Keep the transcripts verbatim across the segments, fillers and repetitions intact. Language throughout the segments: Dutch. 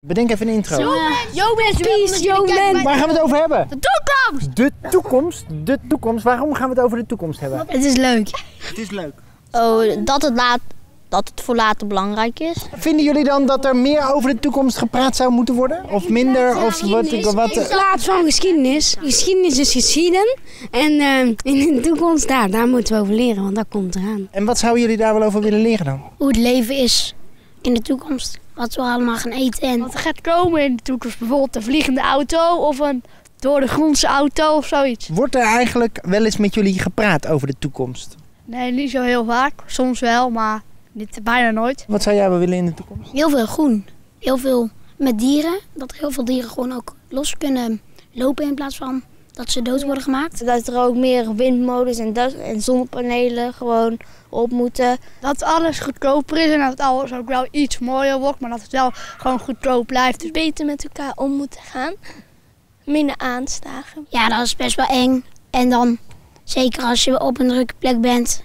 Bedenk even een intro. Yo mensen, peace, yo man. Waar gaan we het over hebben? De toekomst! De toekomst, de toekomst. Waarom gaan we het over de toekomst hebben? Het is leuk. Het is leuk. Oh, dat het, laat, dat het voor later belangrijk is. Vinden jullie dan dat er meer over de toekomst gepraat zou moeten worden? Of minder? Of wat? wat In plaats van geschiedenis. Geschiedenis is geschieden. En uh, in de toekomst, daar, daar moeten we over leren, want dat komt eraan. En wat zouden jullie daar wel over willen leren dan? Hoe het leven is in de toekomst. Wat we allemaal gaan eten. En wat er gaat komen in de toekomst. Bijvoorbeeld een vliegende auto of een door de grondse auto of zoiets. Wordt er eigenlijk wel eens met jullie gepraat over de toekomst? Nee, niet zo heel vaak. Soms wel, maar niet, bijna nooit. Wat zou jij wel willen in de toekomst? Heel veel groen. Heel veel met dieren. Dat heel veel dieren gewoon ook los kunnen lopen in plaats van dat ze dood worden gemaakt. Dat er ook meer windmolens en, en zonnepanelen gewoon op moeten. Dat alles goedkoper is en dat alles ook wel iets mooier wordt, maar dat het wel gewoon goedkoop blijft. Dus beter met elkaar om moeten gaan. Minder aanslagen. Ja, dat is best wel eng. En dan, zeker als je op een drukke plek bent.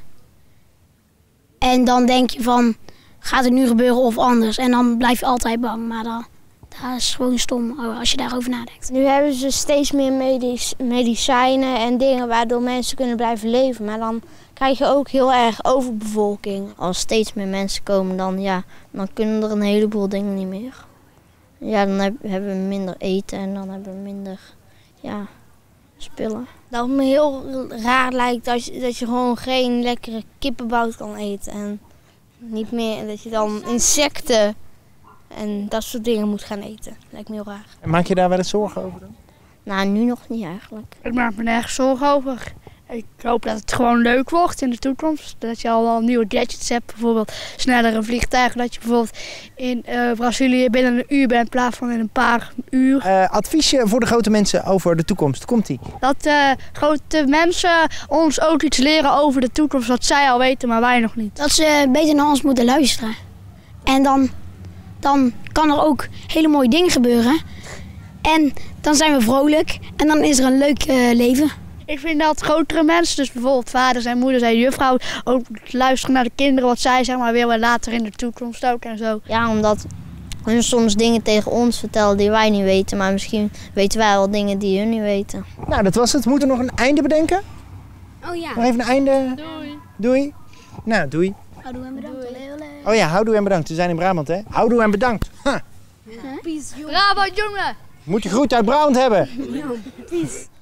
En dan denk je van, gaat het nu gebeuren of anders? En dan blijf je altijd bang, maar dan... Dat is gewoon stom als je daarover nadenkt. Nu hebben ze steeds meer medic medicijnen en dingen waardoor mensen kunnen blijven leven. Maar dan krijg je ook heel erg overbevolking. Als steeds meer mensen komen, dan, ja, dan kunnen er een heleboel dingen niet meer. Ja, dan heb, hebben we minder eten en dan hebben we minder ja, spullen. Dat me heel raar lijkt dat je, dat je gewoon geen lekkere kippenbout kan eten. En niet meer dat je dan insecten... En dat soort dingen moet gaan eten. Lijkt me heel raar. En maak je daar wel eens zorgen over dan? Nou, nu nog niet eigenlijk. Ik maak me nergens zorgen over. Ik hoop dat het gewoon leuk wordt in de toekomst. Dat je al wel nieuwe gadgets hebt. Bijvoorbeeld snellere vliegtuigen. Dat je bijvoorbeeld in uh, Brazilië binnen een uur bent in plaats van in een paar uur. Uh, adviesje voor de grote mensen over de toekomst. Komt-ie? Dat uh, grote mensen ons ook iets leren over de toekomst. Wat zij al weten, maar wij nog niet. Dat ze beter naar ons moeten luisteren. En dan... Dan kan er ook hele mooie dingen gebeuren. En dan zijn we vrolijk. En dan is er een leuk uh, leven. Ik vind dat grotere mensen, dus bijvoorbeeld vaders en moeders en juffrouw, ook luisteren naar de kinderen wat zij zeg maar weer later in de toekomst ook en zo. Ja, omdat hun soms dingen tegen ons vertellen die wij niet weten. Maar misschien weten wij wel dingen die hun niet weten. Nou, dat was het. We moeten nog een einde bedenken. Oh ja. Nog even een einde. Doei. Doei. Nou, doei. Houdoe en bedankt. Oh ja, houdoe en bedankt. We zijn in Brabant, hè? Houdoe en bedankt. Huh. Brabant, jongen! Moet je groet uit Brabant hebben. Peace.